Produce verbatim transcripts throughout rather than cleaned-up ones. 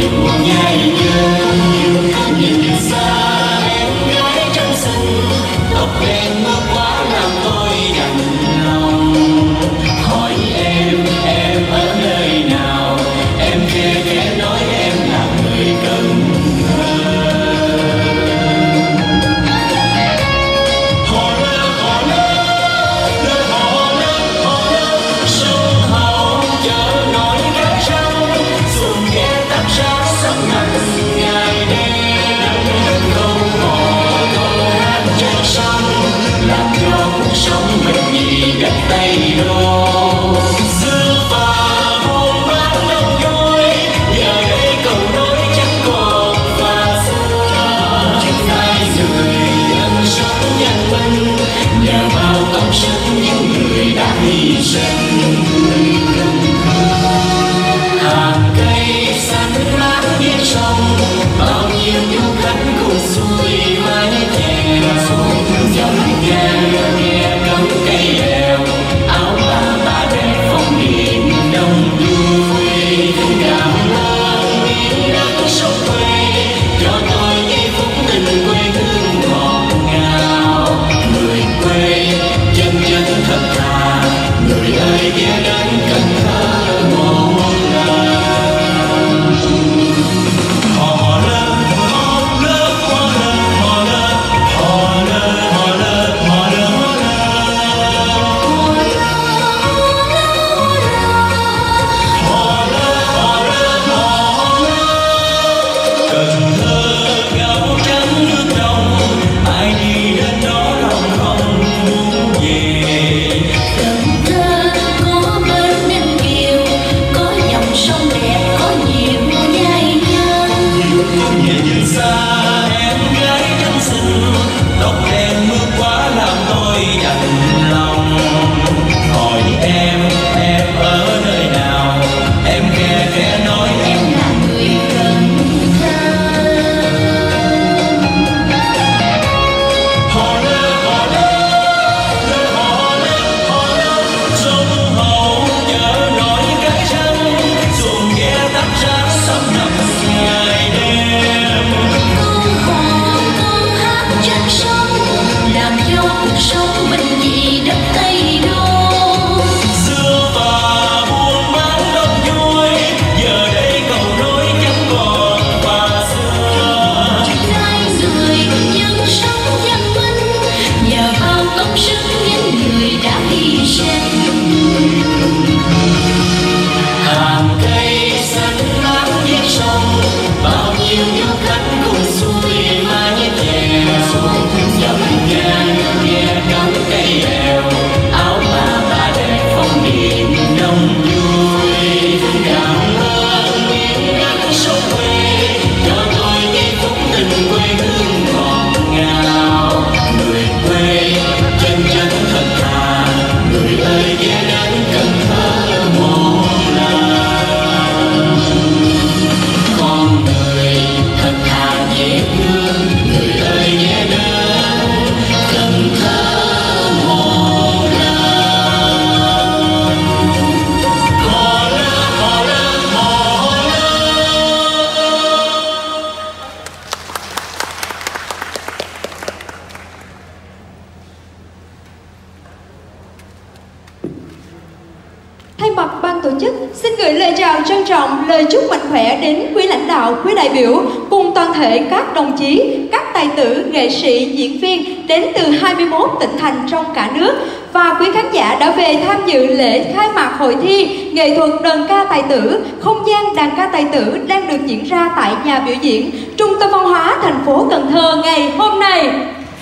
Trân trọng lời chúc mạnh khỏe đến quý lãnh đạo, quý đại biểu cùng toàn thể các đồng chí, các tài tử, nghệ sĩ, diễn viên đến từ hai mươi mốt tỉnh thành trong cả nước và quý khán giả đã về tham dự lễ khai mạc hội thi nghệ thuật đờn ca tài tử, không gian đàn ca tài tử đang được diễn ra tại nhà biểu diễn Trung tâm Văn hóa thành phố Cần Thơ ngày hôm nay.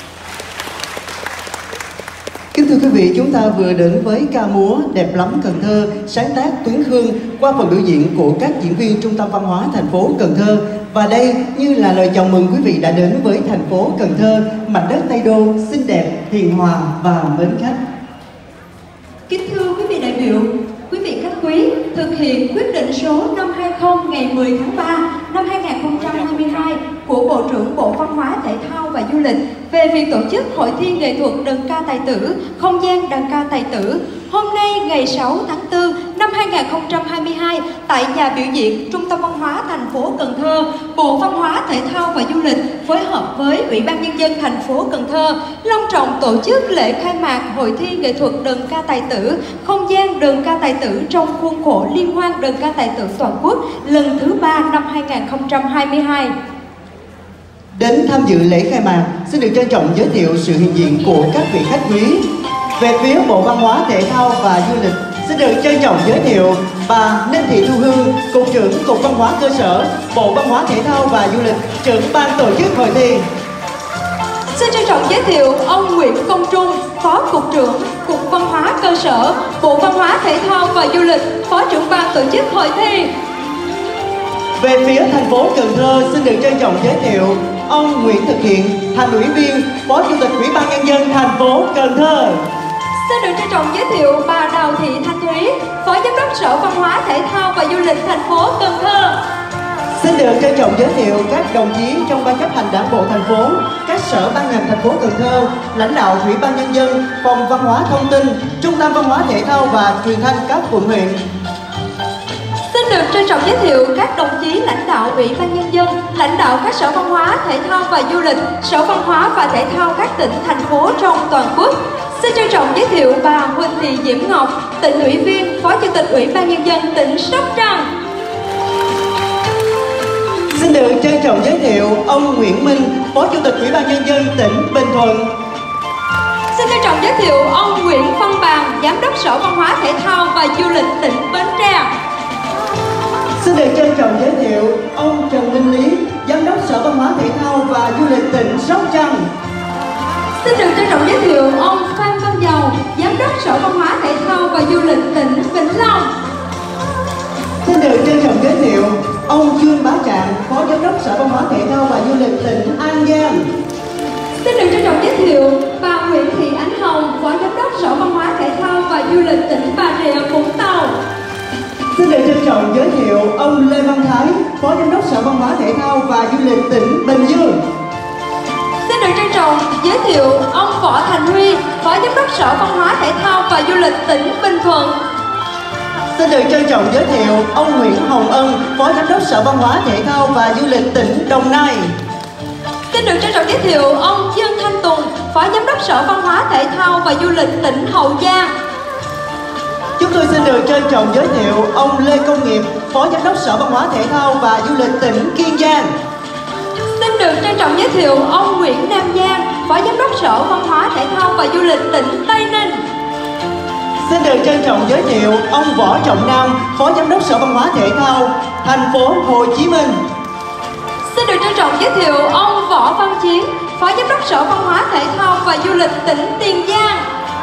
Kính thưa quý vị, chúng ta vừa đến với ca múa Đẹp Lắm Cần Thơ, sáng tác Tuyến Hương qua phần biểu diễn của các diễn viên Trung tâm Văn hóa thành phố Cần Thơ. Và đây như là lời chào mừng quý vị đã đến với thành phố Cần Thơ, mảnh đất Tây Đô xinh đẹp, hiền hòa và mến khách. Kính thưa quý vị đại biểu, quý vị khách quý, thực hiện quyết định số năm hai không ngày mười tháng ba năm hai nghìn không trăm hai mươi hai của Bộ trưởng Bộ Văn hóa Thể thao và Du lịch về việc tổ chức hội thi nghệ thuật đờn ca tài tử, không gian đàn ca tài tử hôm nay ngày sáu tháng tư năm hai nghìn không trăm hai mươi hai tại nhà biểu diễn Trung tâm Văn hóa thành phố Cần Thơ, Bộ Văn hóa Thể thao và Du lịch phối hợp với Ủy ban Nhân dân thành phố Cần Thơ long trọng tổ chức lễ khai mạc hội thi nghệ thuật đờn ca tài tử, không gian đờn ca tài tử trong khuôn khổ Liên hoan đờn ca tài tử toàn quốc lần thứ ba năm hai nghìn không trăm hai mươi hai. Đến tham dự lễ khai mạc, xin được trân trọng giới thiệu sự hiện diện của các vị khách quý. Về phía Bộ Văn hóa Thể thao và Du lịch, xin được trân trọng giới thiệu bà Ninh Thị Thu Hương, Cục trưởng Cục Văn hóa Cơ sở, Bộ Văn hóa Thể thao và Du lịch, trưởng ban tổ chức hội thi. Xin trân trọng giới thiệu ông Nguyễn Công Trung, Phó Cục trưởng Cục Văn hóa Cơ sở, Bộ Văn hóa Thể thao và Du lịch, Phó trưởng ban tổ chức hội thi. Về phía thành phố Cần Thơ, xin được trân trọng giới thiệu ông Nguyễn Thực Hiện, Thành ủy viên, Phó Chủ tịch Ủy ban Nhân dân thành phố Cần Thơ. Xin được trân trọng giới thiệu bà Đào Thị Thanh Thúy, Phó Giám đốc Sở Văn hóa Thể thao và Du lịch thành phố Cần Thơ. Xin được trân trọng giới thiệu các đồng chí trong ban chấp hành Đảng bộ thành phố, các sở ban ngành thành phố Cần Thơ, lãnh đạo Ủy ban Nhân dân, Phòng Văn hóa Thông tin, Trung tâm Văn hóa Thể thao và Truyền thanh các quận huyện. Xin được trân trọng giới thiệu các đồng chí lãnh đạo Ủy ban Nhân dân, lãnh đạo các sở văn hóa, thể thao và du lịch, sở văn hóa và thể thao các tỉnh, thành phố trong toàn quốc. Xin trân trọng giới thiệu bà Huỳnh Thị Diễm Ngọc, tỉnh ủy viên, Phó Chủ tịch Ủy ban Nhân dân tỉnh Sóc Trăng. Xin được trân trọng giới thiệu ông Nguyễn Minh, Phó Chủ tịch Ủy ban Nhân dân tỉnh Bình Thuận. Xin trân trọng giới thiệu ông Nguyễn Văn Bàn, Giám đốc Sở Văn hóa Thể thao và Du lịch tỉnh Bến Tre. Xin được trân trọng giới thiệu ông Trần Minh Lý, Giám đốc Sở Văn hóa Thể thao và Du lịch tỉnh Sóc Trăng. Xin được trân trọng giới thiệu ông Phan Văn Dầu, Giám đốc Sở Văn hóa Thể thao và Du lịch tỉnh Vĩnh Long. Xin được trân trọng giới thiệu ông Trương Bá Trạng, Phó Giám đốc Sở Văn hóa Thể thao và Du lịch tỉnh An Giang. Xin được trân trọng giới thiệu bà Nguyễn Thị Ánh Hồng, Phó Giám đốc Sở Văn hóa Thể thao và Du lịch tỉnh Bà Rịa Vũng Tàu. Xin được trân trọng giới thiệu ông Lê Văn Thái, Phó Giám đốc Sở Văn hóa Thể thao và Du lịch tỉnh Bình Dương. Xin được trân trọng giới thiệu ông Võ Thành Huy, Phó Giám đốc Sở Văn hóa Thể thao và Du lịch tỉnh Bình Thuận. Xin được trân trọng giới thiệu ông Nguyễn Hồng Ân, Phó Giám đốc Sở Văn hóa Thể thao và Du lịch tỉnh Đồng Nai. Xin được trân trọng giới thiệu ông Dương Thanh Tùng, Phó Giám đốc Sở Văn hóa Thể thao và Du lịch tỉnh Hậu Giang. Chúng tôi xin được trân trọng giới thiệu ông Lê Công Nghiệp, Phó Giám đốc Sở Văn hóa Thể thao và Du lịch tỉnh Kiên Giang. Xin được trân trọng giới thiệu ông Nguyễn Nam Giang, Phó Giám đốc Sở Văn hóa Thể thao và Du lịch tỉnh Tây Ninh. Xin được trân trọng giới thiệu ông Võ Trọng Nam, Phó Giám đốc Sở Văn hóa Thể thao thành phố Hồ Chí Minh. Xin được trân trọng giới thiệu ông Võ Văn Chiến, Phó Giám đốc Sở Văn hóa Thể thao và Du lịch tỉnh Tiền Giang.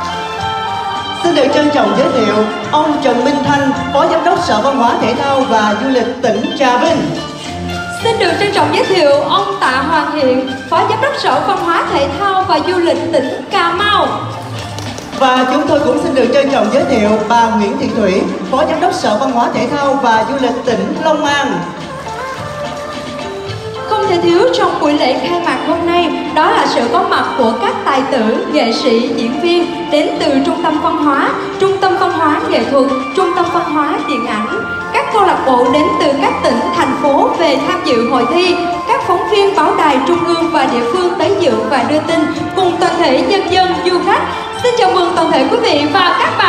Xin được trân trọng giới thiệu ông Trần Minh Thanh, Phó Giám đốc Sở Văn hóa Thể thao và Du lịch tỉnh Trà Vinh. Xin được trân trọng giới thiệu ông Tạ Hoàng Hiện, Phó Giám đốc Sở Văn hóa Thể thao và Du lịch tỉnh Cà Mau. Và chúng tôi cũng xin được trân trọng giới thiệu bà Nguyễn Thị Thủy, Phó Giám đốc Sở Văn hóa Thể thao và Du lịch tỉnh Long An. Không thể thiếu trong buổi lễ khai mạc hôm nay đó là sự có mặt của các tài tử, nghệ sĩ, diễn viên đến từ Trung tâm Văn hóa, Trung tâm Văn hóa Nghệ thuật, Trung tâm Văn hóa Điện ảnh, các câu lạc bộ đến từ các tỉnh, thành phố về tham dự hội thi, các phóng viên báo đài trung ương và địa phương tới dự và đưa tin cùng toàn thể nhân dân, du khách. Xin chào mừng toàn thể quý vị và các bạn.